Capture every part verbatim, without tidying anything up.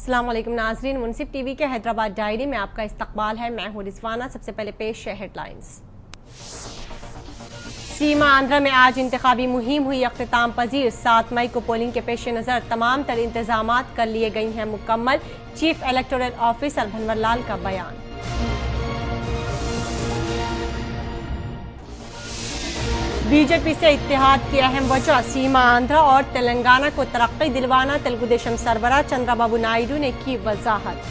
अस्सलाम वालेकुम नाज़रीन, मुनसिफ टीवी के हैदराबाद डायरी में आपका इस्तकबाल है। मैं हूं रिजवाना। सबसे पहले पेश है हेडलाइंस। सीमा आंध्रा में आज इंतखाबी मुहिम हुई अख्तिताम पजीर। सात मई को पोलिंग के पेश नज़र तमाम तर इंतजामात कर लिए गई हैं मुकम्मल। चीफ इलेक्टोरल ऑफिसर भंवरलाल का बयान। बीजेपी से इत्तेहाद की अहम वजह, सीमा आंध्रा और तेलंगाना को तरक्की दिलवाना। तेलुगुदेशम सरबराह चंद्रबाबू नायडू ने की वजाहत।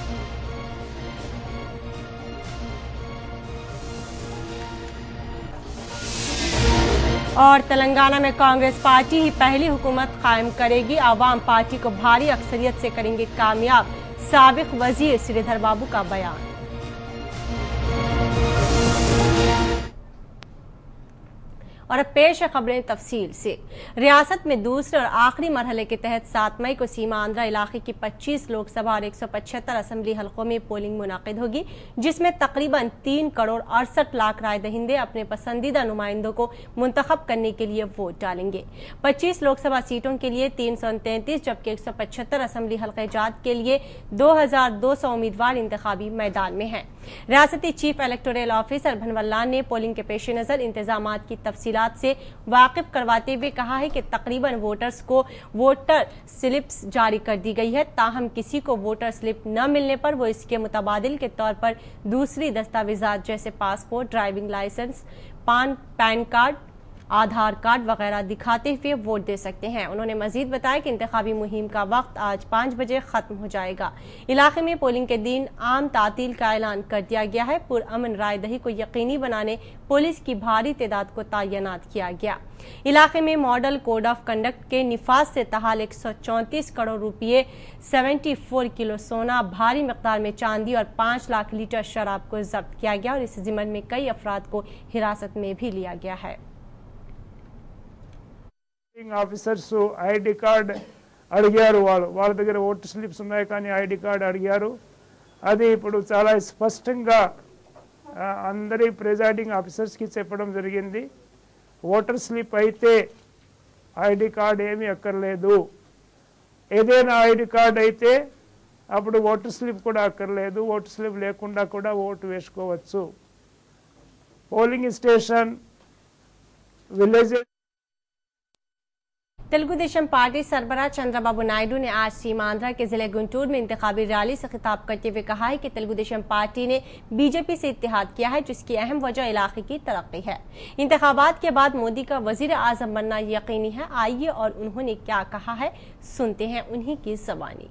और तेलंगाना में कांग्रेस पार्टी ही पहली हुकूमत कायम करेगी। आवाम पार्टी को भारी अक्सरियत से करेंगे कामयाब। साबिक वजीर श्रीधर बाबू का बयान। और अब पेश है खबरें तफसील से। रियासत में दूसरे और आखिरी मरहले के तहत सात मई को सीमा आंध्रा इलाके की पच्चीस लोकसभा और एक सौ पचहत्तर असम्बली हलकों में पोलिंग मुनाकिद होगी, जिसमें तकरीबन तीन करोड़ अड़सठ लाख राय दहिंदे अपने पसंदीदा नुमाइंदों को मुंतखब करने के लिए वोट डालेंगे। पच्चीस लोकसभा सीटों के लिए तीन सौ तैंतीस जबकि एक सौ पचहत्तर असम्बली हल्के जात के लिए दो हजार दो सौ उम्मीदवार इंतखाबी मैदान में हैं। रियासती चीफ इलेक्टोरल ऑफिसर भंवरलाल ने पोलिंग के पेश नजर इंतजामात की तफसीलात से वाकिफ करवाते हुए कहा है कि तकरीबन वोटर्स को वोटर स्लिप्स जारी कर दी गई है। ताहम किसी को वोटर स्लिप न मिलने पर वो इसके मुतबादिल के तौर पर दूसरी दस्तावेजात जैसे passport, driving licence, PAN PAN card, Aadhaar card वगैरह दिखाते हुए वोट दे सकते हैं। उन्होंने मजीद बताया कि इंतखाबी मुहिम का वक्त आज पाँच बजे खत्म हो जाएगा। इलाके में पोलिंग के दिन आम तातील का ऐलान कर दिया गया है। पुरअमन रायदही को यकीनी बनाने पुलिस की भारी तादाद को तैनात किया गया। इलाके में मॉडल कोड ऑफ कंडक्ट के निफाज से तहाल एक सौ चौंतीस करोड़ रुपये, चौहत्तर किलो सोना, भारी मिकदार में चांदी और पाँच लाख लीटर शराब को जब्त किया गया और इस जिम्मन में कई अफराद को हिरासत में भी लिया गया है। ఆఫీసర్స్ ఐడి కార్డ్ అడిగారు. వాళ్ళు వాళ్ళ దగ్గర ఓటు స్లిప్స్ ఉన్నాయి కానీ ఐడి కార్డ్ అడిగారు. అది ఇప్పుడు చాలా స్పష్టంగా అందరి ప్రిజైడింగ్ ఆఫీసర్స్కి చెప్పడం జరిగింది. ఓటర్ స్లిప్ అయితే ఐడి కార్డ్ ఏమీ అక్కర్లేదు. ఏదైనా ఐడి కార్డ్ అయితే అప్పుడు ఓటర్ స్లిప్ కూడా అక్కర్లేదు. ఓటర్ స్లిప్ లేకుండా కూడా ఓటు వేసుకోవచ్చు. Polling station village Telugu Desam party सरबराह चंद्रबाबू नायडू ने आज सीमा आंध्रा के जिले गुंटूर में इंतखाबी रैली से खिताब करते हुए कहा है कि तेलुगुदेशम पार्टी ने बीजेपी से इत्तेहाद किया है, जिसकी अहम वजह इलाके की तरक्की है। इंतखाबात के बाद मोदी का वजीर आजम बनना यकीनी है। आइए और उन्होंने क्या कहा है सुनते हैं उन्हीं की ज़बानी।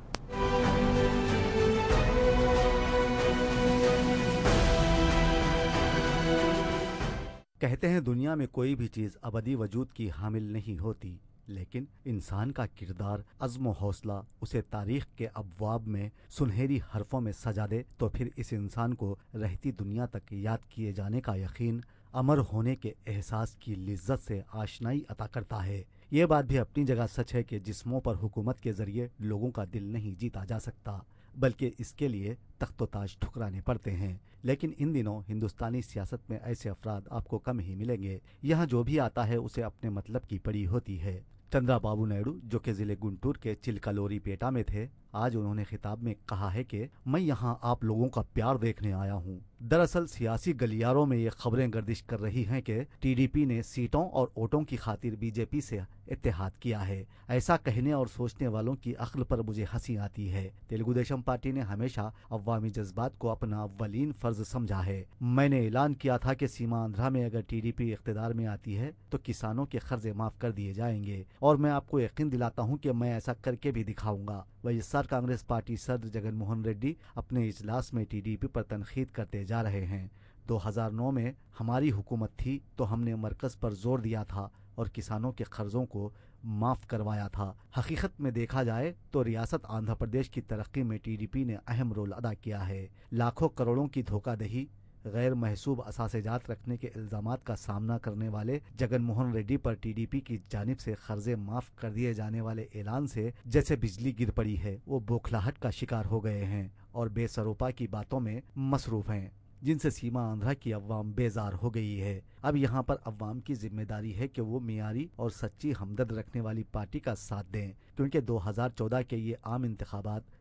कहते हैं दुनिया में कोई भी चीज अबदी वजूद की हामिल नहीं होती, लेकिन इंसान का किरदार, अज़्म हौसला उसे तारीख के अबवाब में सुनहरी हरफों में सजा दे तो फिर इस इंसान को रहती दुनिया तक याद किए जाने का यकीन, अमर होने के एहसास की लिज्जत से आशनाई अता करता है। ये बात भी अपनी जगह सच है कि जिस्मों पर हुकूमत के जरिए लोगों का दिल नहीं जीता जा सकता, बल्कि इसके लिए तख्तो ताज ठुकराने पड़ते हैं। लेकिन इन दिनों हिंदुस्तानी सियासत में ऐसे अफराद आपको कम ही मिलेंगे। यहाँ जो भी आता है उसे अपने मतलब की पड़ी होती है। चंद्रबाबू नायडू, जो कि जिले गुंटूर के चिलकलोरी पेटा में थे, आज उन्होंने खिताब में कहा है कि मैं यहाँ आप लोगों का प्यार देखने आया हूँ। दरअसल सियासी गलियारों में ये खबरें गर्दिश कर रही हैं कि टीडीपी ने सीटों और वोटों की खातिर बीजेपी से इत्तेहाद किया है। ऐसा कहने और सोचने वालों की अक्ल पर मुझे हंसी आती है। तेलुगुदेशम पार्टी ने हमेशा अवामी जज्बात को अपना अव्वलीन फर्ज समझा है। मैंने ऐलान किया था कि सीमा आंध्रा में अगर टीडीपी इख्तिदार में आती है तो किसानों के कर्जे माफ कर दिए जाएंगे और मैं आपको यकीन दिलाता हूँ कि मैं ऐसा करके भी दिखाऊंगा। वाईएसआर कांग्रेस पार्टी सदर जगन मोहन रेड्डी अपने इजलास में टीडीपी पर तनखीद करते जा रहे हैं। दो हज़ार नौ में हमारी हुकूमत थी तो हमने मरकज पर जोर दिया था और किसानों के कर्जों को माफ करवाया था। हकीकत में देखा जाए तो रियासत आंध्र प्रदेश की तरक्की में टीडीपी ने अहम रोल अदा किया है। लाखों करोड़ों की धोखाधड़ी, गैर महसूब असासेजात रखने के इल्जामात का सामना करने वाले जगन मोहन रेड्डी पर टीडीपी की जानिब से कर्जे माफ कर दिए जाने वाले ऐलान से जैसे बिजली गिर पड़ी है। वो बौखलाहट का शिकार हो गए हैं और बेसरोपा की बातों में मसरूफ हैं, जिनसे सीमा आंध्रा की अवाम बेजार हो गई है। अब यहाँ पर अवाम की जिम्मेदारी है कि वो मियारी और सच्ची हमदर्द रखने वाली पार्टी का साथ दें, क्योंकि दो हज़ार चौदह के ये आम इंतखाबात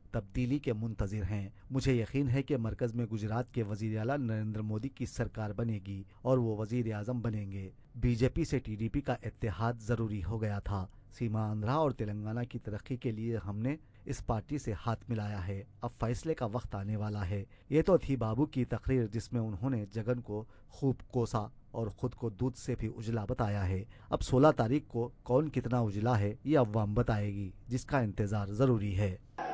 तब्दीली के मुंतजिर हैं। मुझे यकीन है कि मरकज में गुजरात के वजीर आला नरेंद्र मोदी की सरकार बनेगी और वो वजीर आजम बनेंगे। बीजेपी से टीडीपी का इत्तेहाद जरूरी हो गया था। सीमांध्र और तेलंगाना की तरक्की के लिए हमने इस पार्टी से हाथ मिलाया है। अब फैसले का वक्त आने वाला है। ये तो थी बाबू की तकरीर जिसमें उन्होंने जगन को खूब कोसा और खुद को दूध से भी उजला बताया है। अब सोलह तारीख को कौन कितना उजला है ये अवाम बताएगी, जिसका इंतजार जरूरी है।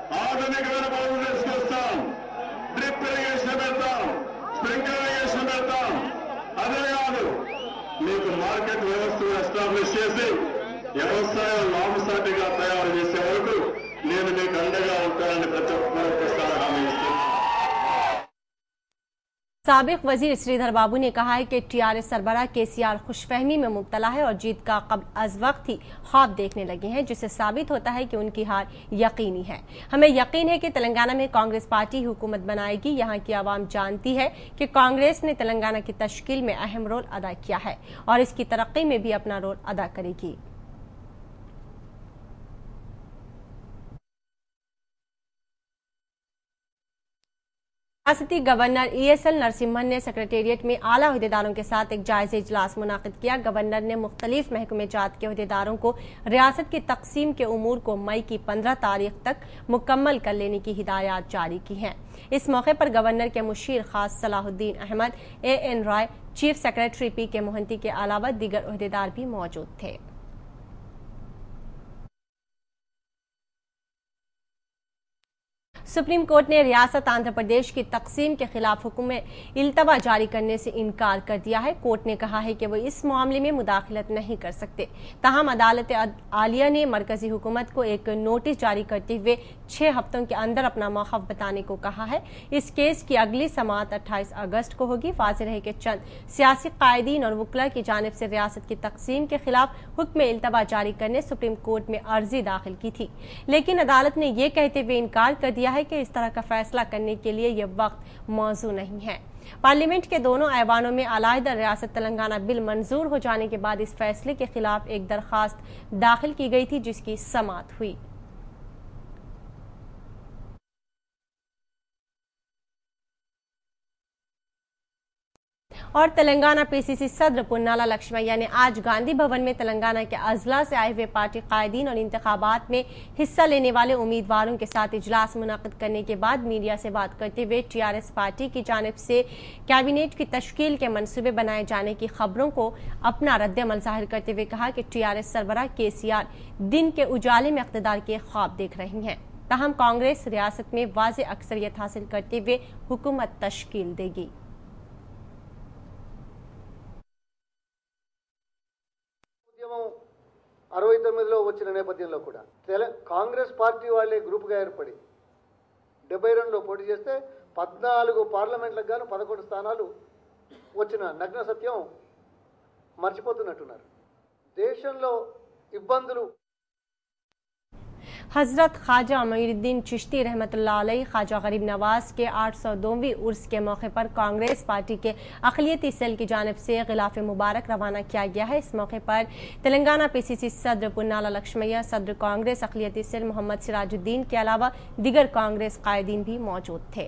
మార్కెట్ వ్యవస్థను ఎస్టాబ్లిష్ చేసి వ్యవసాయం లాభసాటిగా తయారు చేసే వరకు నేను మీకు అండగా ఉంటానని ప్రతి ఒక్కసారి హామీ ఇస్తున్నాను। साबिक वजीर श्रीधर बाबू ने कहा है कि टीआरएस सरबराह केसीआर खुशफहमी में मुब्तला है और जीत का कब्ल अज वक्त ही ख्वाब देखने लगे हैं, जिससे साबित होता है कि उनकी हार यकीनी है। हमें यकीन है कि तेलंगाना में कांग्रेस पार्टी हुकूमत बनाएगी। यहाँ की आवाम जानती है कि कांग्रेस ने तेलंगाना की तश्कील में अहम रोल अदा किया है और इसकी तरक्की में भी अपना रोल अदा करेगी। रियासती गवर्नर ईएसएल नरसिम्हन ने सेक्रेटेरिएट में आला अहदेदारों के साथ एक जायजा इजलास मुनाकिद किया। गवर्नर ने मुख्तलिफ महकमे जात के अहदेदारों को रियासत की तकसीम के उमूर को मई की पंद्रह तारीख तक मुकम्मल कर लेने की हिदायत जारी की हैं। इस मौके पर गवर्नर के मुशीर खास Salahuddin Ahmed, A N Rai, chief secretary P K Mohanty के अलावा दीगर अहदेदार भी मौजूद थे। सुप्रीम कोर्ट ने रियासत आंध्र प्रदेश की तकसीम के खिलाफ हुक्म में इल्तवा जारी करने से इनकार कर दिया है। कोर्ट ने कहा है कि वो इस मामले में मुदाखलत नहीं कर सकते। ताहम अदालत आलिया ने मरकजी हुकूमत को एक नोटिस जारी करते हुए छह हफ्तों के अंदर अपना मौक़िफ़ बताने को कहा है। इस केस की अगली समाअत अट्ठाईस अगस्त को होगी। वाज़ेह है कि चंद सियासी कायदीन और वकला की जानिब से रियासत की तकसीम के खिलाफ हुक्म में इल्तवा जारी करने सुप्रीम कोर्ट में अर्जी दाखिल की थी, लेकिन अदालत ने यह कहते हुए इनकार कर दिया है कि इस तरह का फैसला करने के लिए यह वक्त मौजू नहीं है। पार्लियामेंट के दोनों ऐवानों में अलाहिदा रियासत तेलंगाना बिल मंजूर हो जाने के बाद इस फैसले के खिलाफ एक दरखास्त दाखिल की गई थी, जिसकी समाअत हुई। और तेलंगाना पीसीसी सदर पुन्नाला लक्ष्मैया ने आज गांधी भवन में तेलंगाना के अजला से आए हुए पार्टी कायदीन और इंतखाबात में हिस्सा लेने वाले उम्मीदवारों के साथ इजलास मुनाकिद करने के बाद मीडिया से बात करते हुए टीआरएस पार्टी की जानिब से कैबिनेट की तश्कील के मंसूबे बनाए जाने की खबरों को अपना रद्दअमल जाहिर करते हुए कहा कि टीआरएस सरबराह केसीआर दिन के उजाले में इक़्तिदार के ख्वाब देख रही हैं। ताहम कांग्रेस रियासत में वाज़ेह अक्सरियत हासिल करते हुए हुकूमत तश्कील देगी। అరవై తొమ్మిదిలో వచ్చిన నేపథ్యంలో కూడా కాంగ్రెస్ పార్టీ వాళ్ళే గ్రూప్గా ఏర్పడి డెబ్బై రెండులో పోటీ చేస్తే పద్నాలుగు పార్లమెంట్లకు గాను పదకొండు స్థానాలు వచ్చిన నగ్న సత్యం మర్చిపోతున్నట్టున్నారు। దేశంలో ఇబ్బందులు हजरत ख्वाजा मोइनुद्दीन चिश्ती रहमतुल्लाह अलैह ख्वाजा गरीब नवाज के आठ सौ दोवीं उर्स के मौके पर कांग्रेस पार्टी के अक़लियती सेल की जानिब से गिलाफ मुबारक रवाना किया गया है। इस मौके पर तेलंगाना पीसीसी सदर पुन्नाला लक्ष्मैया, सदर कांग्रेस अक़लियती सेल मोहम्मद सिराजुद्दीन के अलावा दीगर कांग्रेस कायदीन भी मौजूद थे।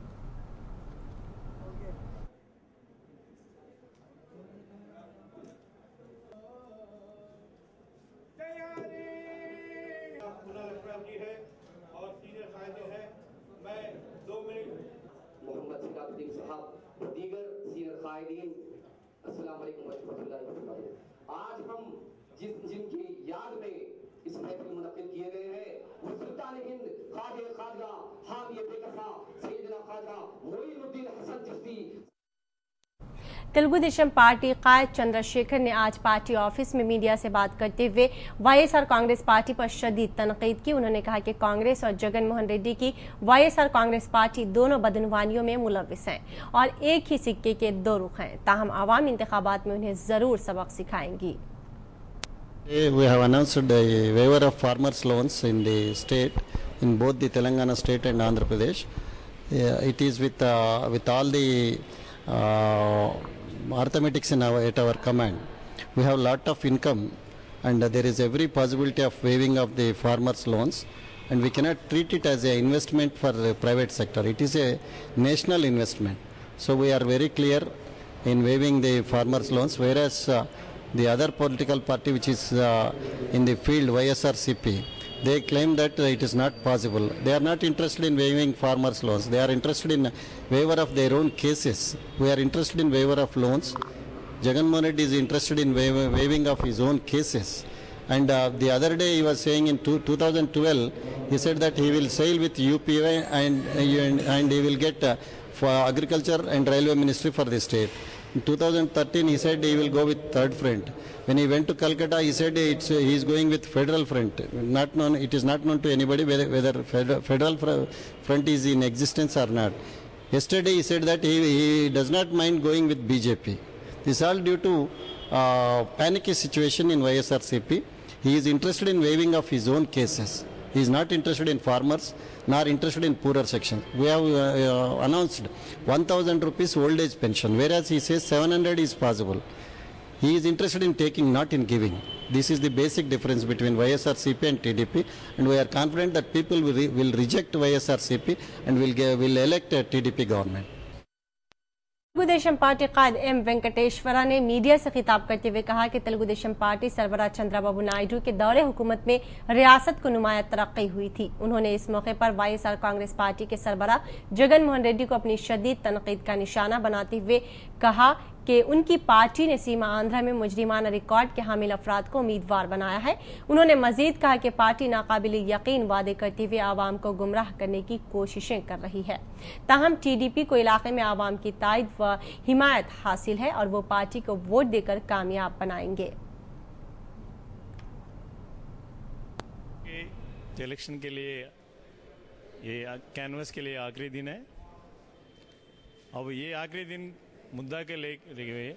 आज हम जिस जिनकी याद में इस महफिल मुनक्किद किए गए हैं वो सुल्तान हिंद ख्वाजा ख्वाजा हामिए बेकसा सैयदना ख्वाजा मोइनुद्दीन हसन चिश्ती। तेलुगु देशम पार्टी कायद चंद्रशेखर ने आज पार्टी ऑफिस में मीडिया से बात करते हुए वाईएसआर कांग्रेस पार्टी पर शदीद तनकीद की। उन्होंने कहा कि कांग्रेस और जगन मोहन रेड्डी की वाईएसआर कांग्रेस पार्टी दोनों बदनवानियों में मुलविस हैं और एक ही सिक्के के दो रुख हैं। ताहम आवाम इंतखाबात में उन्हें जरूर सबक सिखाएंगी। We have announced a waiver of farmers loans in the state, in both the Telangana state and Andhra Pradesh. Uh, it is with uh, with all the uh, arithmetics in our, at our command. We have lot of income and uh, there is every possibility of waiving of the farmers loans, and we cannot treat it as an investment for the private sector. It is a national investment. So we are very clear in waiving the farmers' loans, whereas uh, the other political party which is uh, in the field, Y S R C P, they claim that uh, it is not possible. They are not interested in waiving farmers' loans. They are interested in waiver of their own cases. We are interested in waiver of loans. Jagan Mohan Reddy is interested in waiv waiving of his own cases. And uh, the other day he was saying in two, two thousand twelve, he said that he will sail with U P I and, and, and he will get uh, for agriculture and railway ministry for the state. In two thousand thirteen, he said he will go with third front. When he went to Calcutta, he said it's, he is going with federal front. Not known, it is not known to anybody whether, whether federal front is in existence or not. Yesterday, he said that he, he does not mind going with B J P. This is all due to uh, panicky situation in Y S R C P. He is interested in waiving of his own cases. He is not interested in farmers, nor interested in poorer sections. We have uh, uh, announced one thousand rupees old age pension, whereas he says seven hundred is possible. He is interested in taking, not in giving. This is the basic difference between Y S R C P and T D P, and we are confident that people will, re will reject Y S R C P and will, will elect a T D P government. Telugu Desam party कायद M Venkateshwara ने media से खिताब करते हुए कहा कि Telugu Desam party सरबराह चंद्रबाबू नायडू के दौरे हुकूमत में रियासत को नुमाया तरक्की हुई थी। उन्होंने इस मौके पर वाईएसआर कांग्रेस पार्टी के सरबराह जगन मोहन रेड्डी को अपनी शदीद तनकीद का निशाना बनाते हुए कहा कि उनकी पार्टी ने सीमा आंध्रा में मुजरिमाना रिकॉर्ड के हामिल अफराद को उम्मीदवार बनाया है। उन्होंने मजीद कहा कि पार्टी नाकाबिल यकीन वादे करते हुए आवाम को गुमराह करने की कोशिशें कर रही है। ताहम टीडीपी को इलाके में आवाम की तायद व हिमायत हासिल है और वो पार्टी को वोट देकर कामयाब बनाएंगे। इलेक्शन के लिए ये कैनवस के लिए आखिरी दिन है। अब ये आखिरी दिन मुद्दा के लिए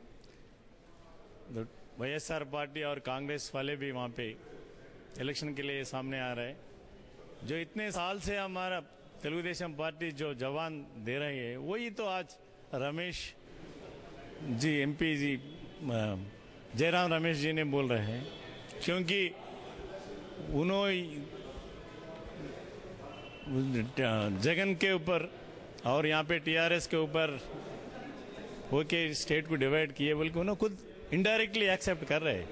वाईएसआर पार्टी और कांग्रेस वाले भी वहाँ पे इलेक्शन के लिए सामने आ रहे हैं। जो इतने साल से हमारा तेलुगुदेशम पार्टी जो जवान दे रही है, वही तो आज रमेश जी एमपी जी जयराम रमेश जी ने बोल रहे हैं, क्योंकि उन्होंने जगन के ऊपर और यहाँ पे टीआरएस के ऊपर ओके स्टेट को डिवाइड किए बोल के उन्होंने खुद इनडायरेक्टली एक्सेप्ट कर रहे हैं।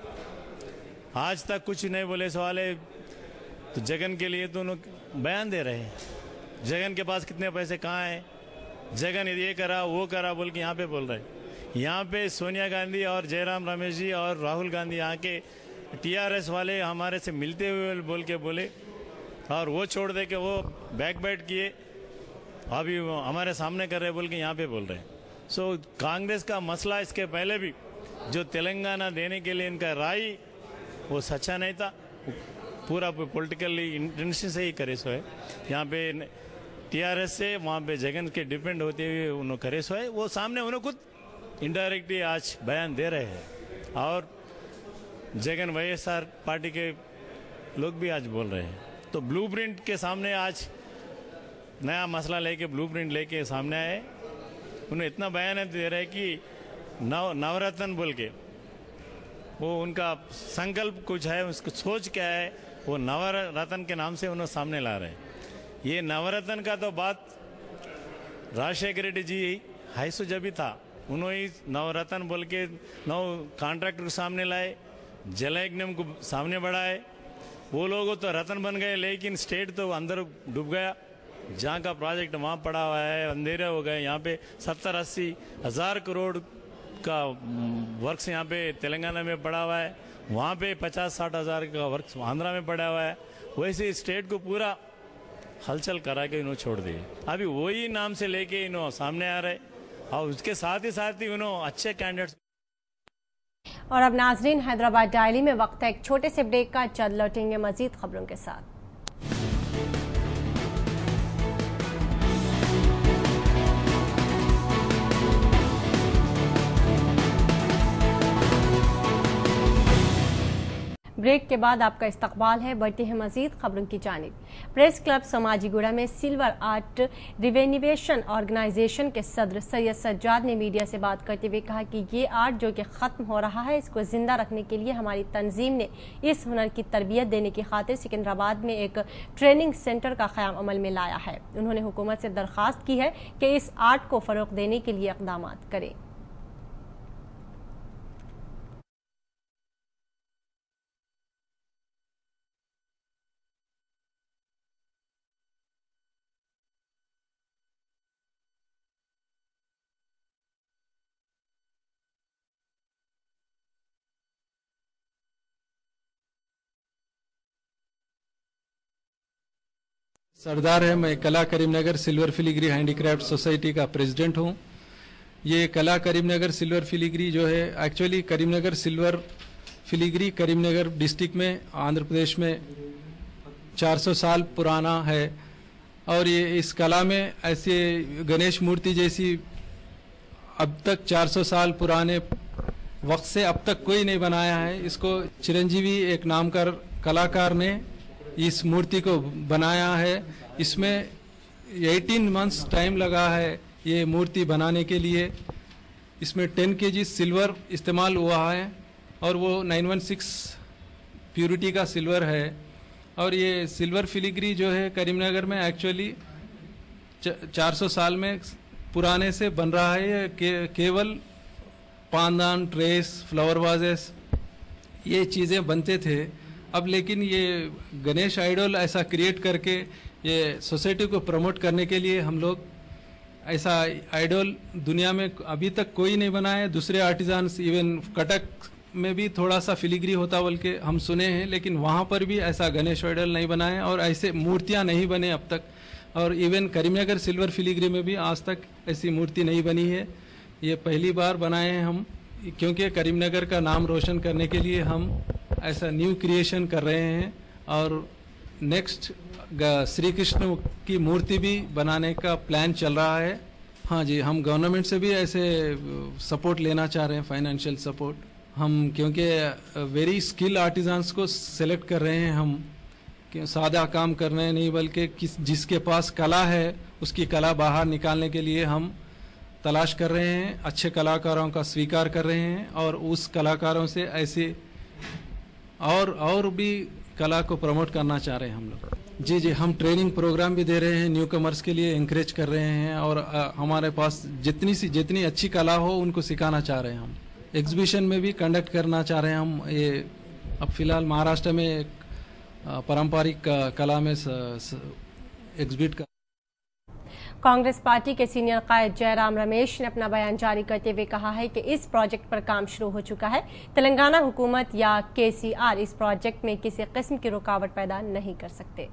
आज तक कुछ नहीं बोले सवाल है तो जगन के लिए तो उन्होंने बयान दे रहे हैं। जगन के पास कितने पैसे कहाँ हैं, जगन ये करा वो करा बोल के यहाँ पे बोल रहे हैं। यहाँ पे सोनिया गांधी और जयराम रमेश जी और राहुल गांधी यहाँ के टीआरएस वाले हमारे से मिलते हुए बोल के बोले और वो छोड़ दे के वो बैक बैट किए, अभी हमारे सामने कर रहे बोल के यहाँ पे बोल रहे हैं। सो so, कांग्रेस का मसला इसके पहले भी जो तेलंगाना देने के लिए इनका राय वो सच्चा नहीं था, पूरा पॉलिटिकली इंटेंशन से ही करे सो है। यहाँ पे टीआरएस से वहाँ पे जगन के डिपेंड होते हुए उन्होंने करे सो है, वो सामने उन्होंने खुद इनडायरेक्टली आज बयान दे रहे हैं और जगन वाईएसआर पार्टी के लोग भी आज बोल रहे हैं। तो ब्लूप्रिंट के सामने आज नया मसला लेके ब्लूप्रिंट लेके सामने आए। उन्हें इतना बयान दे रहे कि नव नवरत्न बोल के वो उनका संकल्प कुछ है, उसकी सोच क्या है, वो नवरत्न के नाम से उन्हें सामने ला रहे हैं। ये नवरत्न का तो बात राजशेखर रेड्डी जी हाईसो जब भी था, उन्होंने नवरत्न बोल के नौ कॉन्ट्रैक्टर को सामने लाए, जलयज्ञम को सामने बढ़ाए। वो लोग तो रत्न बन गए, लेकिन स्टेट तो अंदर डूब गया। जहाँ का प्रोजेक्ट वहाँ पड़ा हुआ है, अंधेरे हो गए। यहाँ पे सत्तर अस्सी हजार करोड़ का वर्क्स यहाँ पे तेलंगाना में पड़ा हुआ है, वहाँ पे पचास साठ हजार का वर्क्स आंध्रा में पड़ा हुआ है। वैसे स्टेट को पूरा हलचल करा के इन्होंने छोड़ दिए। अभी वही नाम से लेके इन्होंने सामने आ रहे और उसके साथ ही साथ ही उन्होंने अच्छे कैंडिडेट्स। और अब नाजरीन, हैदराबाद डायली में वक्त है एक छोटे से ब्रेक का। जल्द लौटेंगे मजीद खबरों के साथ। ब्रेक के बाद आपका इस्तकबाल है। बढ़ते हैं मजीद खबरों की जानिब। प्रेस क्लब समाजीगुड़ा में सिल्वर आर्ट रिवेन्यूएशन ऑर्गेनाइजेशन के सदर सैयद सज्जाद ने मीडिया से बात करते हुए कहा कि ये आर्ट जो कि ख़त्म हो रहा है, इसको जिंदा रखने के लिए हमारी तंजीम ने इस हुनर की तरबियत देने की खातिर सिकंदराबाद में एक ट्रेनिंग सेंटर का क़याम अमल में लाया है। उन्होंने हुकूमत से दरख्वास्त की है कि इस आर्ट को फ़रोग़ देने के लिए इक़दाम करें। सरदार है। मैं कला Karimnagar silver filigree handicraft society का प्रेसिडेंट हूँ। ये कला करीमनगर सिल्वर फिलीग्री जो है actually Karimnagar silver filigree Karimnagar district में आंध्र प्रदेश में चार सौ साल पुराना है और ये इस कला में ऐसे गणेश मूर्ति जैसी अब तक चार सौ साल पुराने वक्त से अब तक कोई नहीं बनाया है। इसको चिरंजीवी एक नामकर कलाकार ने इस मूर्ति को बनाया है। इसमें अठारह मंथ्स टाइम लगा है ये मूर्ति बनाने के लिए। इसमें टेन केजी सिल्वर इस्तेमाल हुआ है और वो नाइन वन सिक्स प्यूरिटी का सिल्वर है। और ये सिल्वर फिलीग्री जो है करीमनगर में एक्चुअली चार सौ साल में पुराने से बन रहा है। ये के, केवल पानदान, ट्रेस, फ्लावर वाजेस ये चीज़ें बनते थे। अब लेकिन ये गणेश आइडल ऐसा क्रिएट करके ये सोसाइटी को प्रमोट करने के लिए हम लोग ऐसा आइडल दुनिया में अभी तक कोई नहीं बनाया है। दूसरे आर्टिजान्स इवन कटक में भी थोड़ा सा फिलीग्री होता बोल के हम सुने हैं, लेकिन वहाँ पर भी ऐसा गणेश आइडल नहीं बनाए और ऐसे मूर्तियाँ नहीं बने अब तक। और इवन करीमनगर सिल्वर फिलीग्री में भी आज तक ऐसी मूर्ति नहीं बनी है। ये पहली बार बनाए हैं हम, क्योंकि करीमनगर का नाम रोशन करने के लिए हम ऐसा न्यू क्रिएशन कर रहे हैं। और नेक्स्ट श्री कृष्ण की मूर्ति भी बनाने का प्लान चल रहा है। हाँ जी, हम गवर्नमेंट से भी ऐसे सपोर्ट लेना चाह रहे हैं, फाइनेंशियल सपोर्ट हम, क्योंकि वेरी स्किल आर्टिजान्स को सेलेक्ट कर रहे हैं हम, कि सादा काम कर रहे हैं नहीं, बल्कि किस जिसके पास कला है उसकी कला बाहर निकालने के लिए हम तलाश कर रहे हैं। अच्छे कलाकारों का स्वीकार कर रहे हैं और उस कलाकारों से ऐसे और और भी कला को प्रमोट करना चाह रहे हैं हम लोग। जी जी, हम ट्रेनिंग प्रोग्राम भी दे रहे हैं, न्यू कमर्स के लिए इंकरेज कर रहे हैं और आ, हमारे पास जितनी सी जितनी अच्छी कला हो उनको सिखाना चाह रहे हैं हम। एग्जीबिशन में भी कंडक्ट करना चाह रहे हैं हम। ये अब फिलहाल महाराष्ट्र में एक पारंपरिक कला में एग्जिबिट का। कांग्रेस पार्टी के सीनियर कायद जयराम रमेश ने अपना बयान जारी करते हुए कहा है कि इस प्रोजेक्ट पर काम शुरू हो चुका है। तेलंगाना हुकूमत या केसीआर इस प्रोजेक्ट में किसी किस्म की रुकावट पैदा नहीं कर सकते।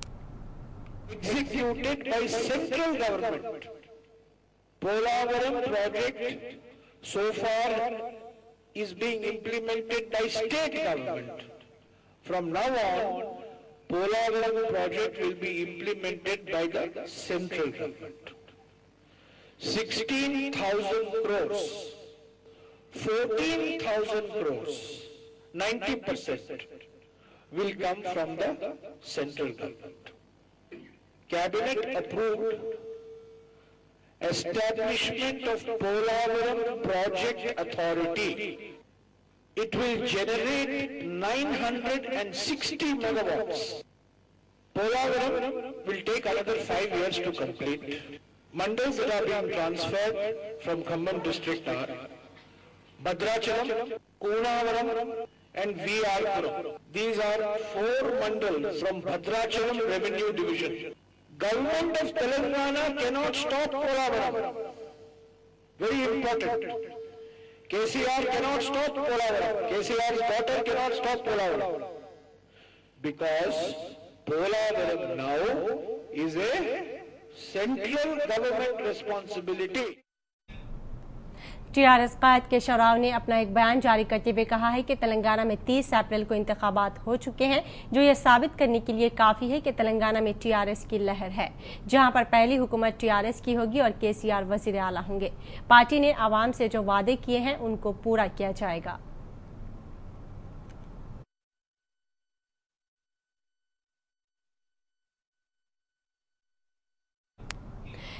Executed by central government. Polavaram project so far is being implemented by state government. From now on, Polavaram project will be implemented by the central government. sixteen thousand crores, fourteen thousand crores, ninety percent will come from the central government. Cabinet approved establishment of Polavaram Project Authority. It will generate nine hundred sixty megawatts. Polavaram will take another five years to complete. Mandals that are being transferred from Khammam district are Bhadrachalam, Koonavaram and V R Puram. These are four mandals from Bhadrachalam Revenue Division. Government of Telangana cannot stop Polavaram. Very important. K C R cannot stop Polavaram. K C R's daughter cannot stop Polavaram. Because Polavaram now is a central government responsibility. TRS कायद के शराव ने अपना एक बयान जारी करते हुए कहा है कि तेलंगाना में तीस अप्रैल को इंतखाबात हो चुके हैं, जो ये साबित करने के लिए काफ़ी है कि तेलंगाना में टीआरएस की लहर है, जहां पर पहली हुकूमत टीआरएस की होगी और केसीआर वजीर आला होंगे। पार्टी ने आवाम से जो वादे किए हैं उनको पूरा किया जाएगा।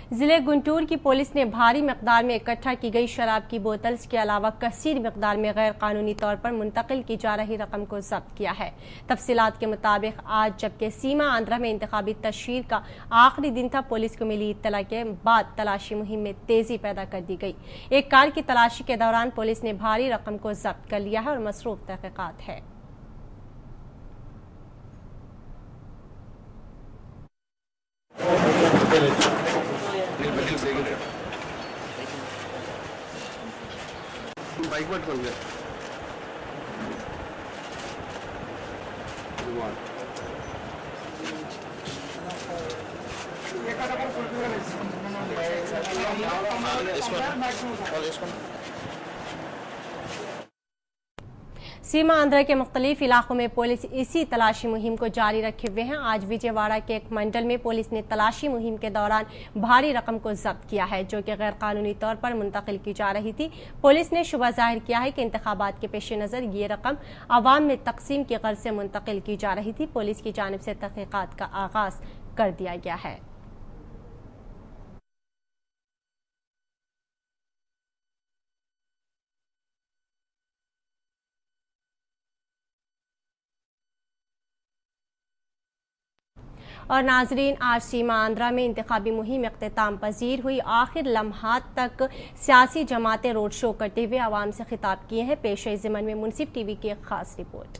जिले गुंटूर की पुलिस ने भारी मिकदार में इकट्ठा की गई शराब की बोतल्स के अलावा कसीर मिकदार में गैर कानूनी तौर पर मुंतकिल की जा रही रकम को जब्त किया है। तफसीलात के मुताबिक आज जबकि सीमा आंध्रा में इंतखाबी तशहीर का आखिरी दिन था, पुलिस को मिली इत्तला के बाद तलाशी मुहिम में तेजी पैदा कर दी गई। एक कार की तलाशी के दौरान पुलिस ने भारी रकम को जब्त कर लिया है और मसरूफ तहकीकात है। बाइक मत खोल गए सीमा आंध्रा के मुख्तलिफ इलाकों में पुलिस इसी तलाशी मुहिम को जारी रखे हुए हैं। आज विजयवाड़ा के एक मंडल में पुलिस ने तलाशी मुहिम के दौरान भारी रकम को जब्त किया है, जो कि गैर कानूनी तौर पर मुंतकिल की जा रही थी। पुलिस ने शुबा जाहिर किया है कि इंतखाबात के पेश नज़र ये रकम आवाम में तकसीम की गर्ज से मुंतकिल की जा रही थी। पुलिस की जानिब से तहकीकात का आगाज कर दिया गया है। और नाजरीन, आज सीमा आंध्रा में इंतखाबी मुहिम इख्तिताम पजीर हुई। आखिर लम्हात तक सियासी जमातें रोड शो करते हुए आवाम से खिताब किए हैं। पेश ज़िमन में मुनसिफ टीवी की एक खास रिपोर्ट।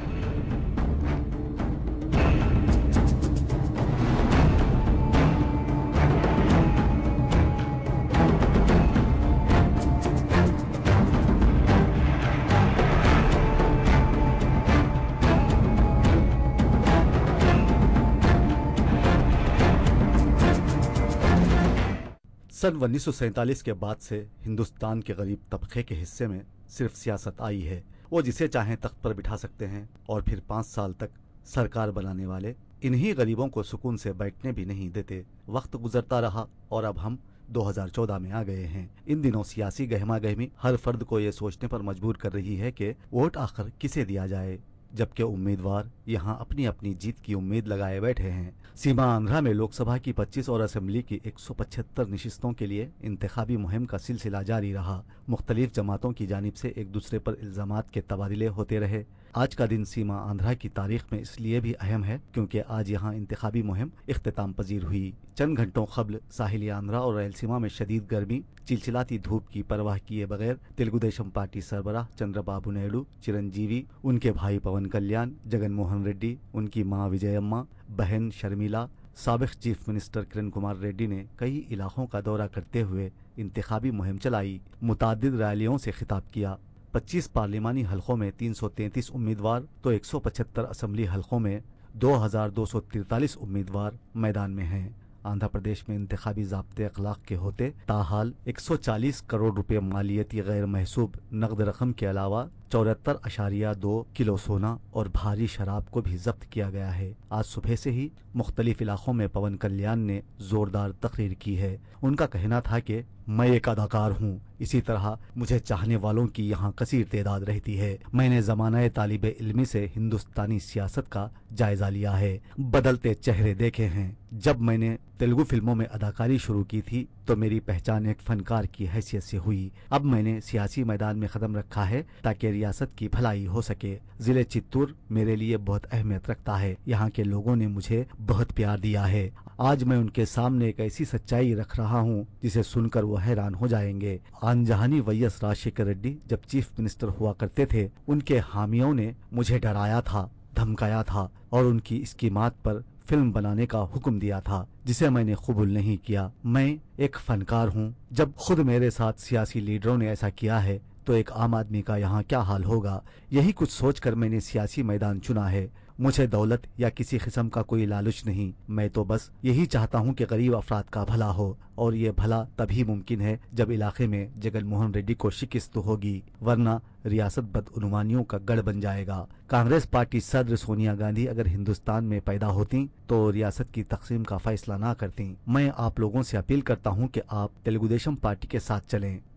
सन उन्नीस सौ सैंतालीस के बाद से हिंदुस्तान के गरीब तबके के हिस्से में सिर्फ सियासत आई है। वो जिसे चाहें तख्त पर बिठा सकते हैं और फिर पाँच साल तक सरकार बनाने वाले इन्हीं गरीबों को सुकून से बैठने भी नहीं देते। वक्त गुजरता रहा और अब हम दो हज़ार चौदह में आ गए हैं। इन दिनों सियासी गहमा गहमी हर फर्द को ये सोचने पर मजबूर कर रही है कि वोट आखिर किसे दिया जाए, जबकि उम्मीदवार यहाँ अपनी अपनी जीत की उम्मीद लगाए बैठे हैं। सीमा आंध्रा में लोकसभा की पच्चीस और असेंबली की एक सौ पचहत्तर नशिस्तों के लिए इंतखाबी मुहिम का सिलसिला जारी रहा। मुख्तलिफ जमातों की जानिब से एक दूसरे पर इल्जामात के तबादले होते रहे। आज का दिन सीमा आंध्रा की तारीख में इसलिए भी अहम है क्योंकि आज यहाँ इंतखाबी मुहिम इख्तिताम पजीर हुई। चंद घंटों कबल साहिली आंध्रा और रायलसीमा में शदीद गर्मी, चिलचिलाती धूप की परवाह किए बगैर तेलुगु देशम पार्टी सरबराह चंद्रबाबू नायडू, चिरंजीवी, उनके भाई पवन कल्याण, जगन मोहन रेड्डी, उनकी मां विजयम्मा, बहन शर्मिला, साबिक चीफ मिनिस्टर किरण कुमार रेड्डी ने कई इलाकों का दौरा करते हुए इंतखाबी मुहिम चलाई। मुतादिद रैलियों से खिताब किया। पच्चीस पार्लिमानी हलकों में तीन सौ तैंतीस उम्मीदवार तो एक सौ पचहत्तर असम्बली हलकों में दो हजार दो सौ तिरतालीस उम्मीदवार मैदान में हैं। आंध्र प्रदेश में इंतखाबी ज़ाब्ते अखलाक के होते ताहाल एक सौ चालीस करोड़ रुपए मालियती गैर महसूब नकद रकम के अलावा चौहत्तर अशारिया दो किलो सोना और भारी शराब को भी जब्त किया गया है। आज सुबह से ही मुख्तलिफ इलाकों में पवन कल्याण ने जोरदार तकरीर की है। उनका कहना था कि मैं एक अदाकार हूँ, इसी तरह मुझे चाहने वालों की यहाँ कसीर तादाद रहती है। मैंने ज़माना तालिब इल्मी से हिंदुस्तानी सियासत का जायजा लिया है, बदलते चेहरे देखे हैं। जब मैंने तेलुगु फिल्मों में अदाकारी शुरू की थी तो मेरी पहचान एक फनकार की हैसियत से हुई। अब मैंने सियासी मैदान में कदम रखा है ताकि रियासत की भलाई हो सके। जिले चित्तूर मेरे लिए बहुत अहमियत रखता है। यहाँ के लोगों ने मुझे बहुत प्यार दिया है। आज मैं उनके सामने एक ऐसी सच्चाई रख रहा हूँ जिसे सुनकर वो हैरान हो जाएंगे। आनजहानी वैएस राजशेखर रेड्डी जब चीफ मिनिस्टर हुआ करते थे, उनके हामियों ने मुझे डराया था, धमकाया था और उनकी स्कीमात पर फिल्म बनाने का हुक्म दिया था, जिसे मैंने कबूल नहीं किया। मैं एक फनकार हूँ। जब खुद मेरे साथ सियासी लीडरों ने ऐसा किया है तो एक आम आदमी का यहाँ क्या हाल होगा। यही कुछ सोचकर मैंने सियासी मैदान चुना है। मुझे दौलत या किसी किस्म का कोई लालच नहीं। मैं तो बस यही चाहता हूँ कि गरीब अफराद का भला हो, और ये भला तभी मुमकिन है जब इलाके में जगन मोहन रेड्डी को शिकस्त होगी, वरना रियासत बदउनवानियों का गढ़ बन जाएगा। कांग्रेस पार्टी सदर सोनिया गांधी अगर हिंदुस्तान में पैदा होती तो रियासत की तकसीम का फैसला ना करती। मैं आप लोगों से अपील करता हूँ कि आप तेलुगु देशम पार्टी के साथ चलें।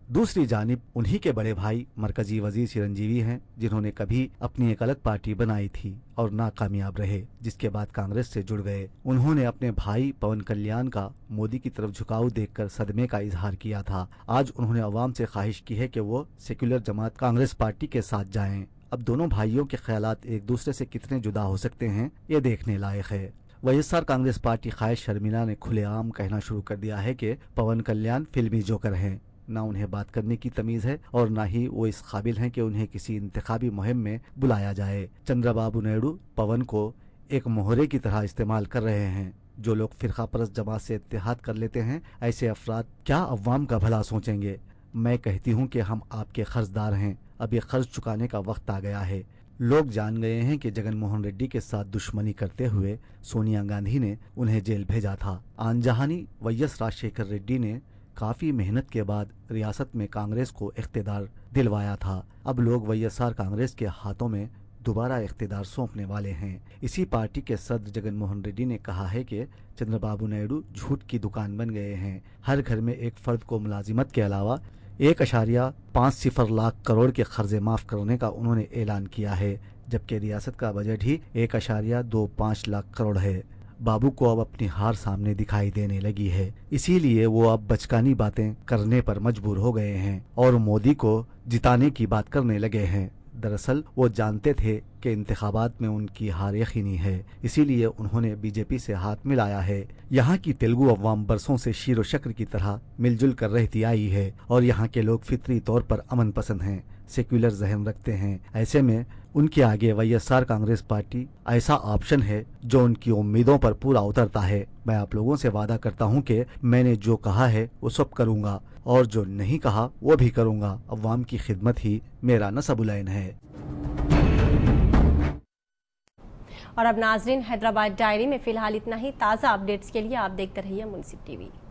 दूसरी जानिब उन्हीं के बड़े भाई मरकजी वजीर चिरंजीवी हैं, जिन्होंने कभी अपनी एक अलग पार्टी बनाई थी और नाकामयाब रहे, जिसके बाद कांग्रेस से जुड़ गए। उन्होंने अपने भाई पवन कल्याण का मोदी की तरफ झुकाव देखकर सदमे का इजहार किया था। आज उन्होंने अवाम से ख्वाहिश की है कि वो सेक्युलर जमात कांग्रेस पार्टी के साथ जाएं। अब दोनों भाइयों के ख्यालात एक दूसरे से कितने जुदा हो सकते हैं, ये देखने लायक है। वाईएसआर कांग्रेस पार्टी ख्वाहिश शर्मिला ने खुलेआम कहना शुरू कर दिया है कि पवन कल्याण फिल्मी जोकर हैं। न उन्हें बात करने की तमीज है और न ही वो इस काबिल हैं कि उन्हें किसी इंतखाबी मुहिम में बुलाया जाए। चंद्रबाबू नायडू पवन को एक मोहरे की तरह इस्तेमाल कर रहे हैं। जो लोग फिरका परस्त जमात से इत्तेहाद कर लेते हैं, ऐसे अफराद क्या अवाम का भला सोचेंगे। मैं कहती हूँ कि हम आपके कर्जदार हैं, अब ये कर्ज चुकाने का वक्त आ गया है। लोग जान गए हैं कि जगन मोहन रेड्डी के साथ दुश्मनी करते हुए सोनिया गांधी ने उन्हें जेल भेजा था। आनजहानी वाईएस राजशेखर रेड्डी ने काफी मेहनत के बाद रियासत में कांग्रेस को इख्तिदार दिलवाया था। अब लोग वाईएसआर कांग्रेस के हाथों में दोबारा इख्तिदार सौंपने वाले हैं। इसी पार्टी के सदर जगन मोहन रेड्डी ने कहा है कि चंद्रबाबू नायडू झूठ की दुकान बन गए हैं। हर घर में एक फर्द को मुलाजिमत के अलावा एक अशारिया पाँच सिफर लाख करोड़ के कर्जे माफ करने का उन्होंने ऐलान किया है, जबकि रियासत का बजट ही एक अशारिया दो पाँच लाख करोड़ है। बाबू को अब अपनी हार सामने दिखाई देने लगी है, इसीलिए वो अब बचकानी बातें करने पर मजबूर हो गए हैं और मोदी को जिताने की बात करने लगे हैं। दरअसल वो जानते थे कि इंतखाबात में उनकी हार यकीनी है, इसीलिए उन्होंने बीजेपी से हाथ मिलाया है। यहाँ की तेलुगु अवाम बरसों से शीर व शक्र की तरह मिलजुल कर रहती आई है और यहाँ के लोग फितरी तौर पर अमन पसंद हैं, सेक्युलर जहन रखते हैं। ऐसे में उनके आगे वाईएसआर कांग्रेस पार्टी ऐसा ऑप्शन है जो उनकी उम्मीदों पर पूरा उतरता है। मैं आप लोगों से वादा करता हूं कि मैंने जो कहा है वो सब करूंगा और जो नहीं कहा वो भी करूंगा। अवाम की खिदमत ही मेरा नसबुलैन है। और अब नाजरीन, हैदराबाद डायरी में फिलहाल इतना ही। ताज़ा अपडेट्स के लिए आप देखते रहिए मुंसिफ टीवी।